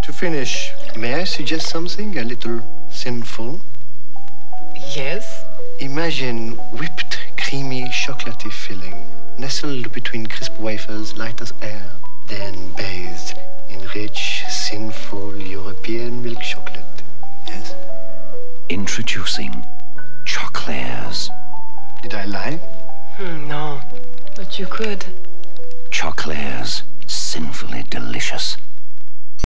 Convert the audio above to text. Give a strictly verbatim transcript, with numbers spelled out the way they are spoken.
To finish, may I suggest something a little sinful? Yes? Imagine whipped, creamy, chocolatey filling, nestled between crisp wafers, light as air, then bathed in rich, sinful European milk chocolate. Yes? Introducing Choclairs. Did I lie? Hmm, no, but you could. Choclairs, sinfully delicious.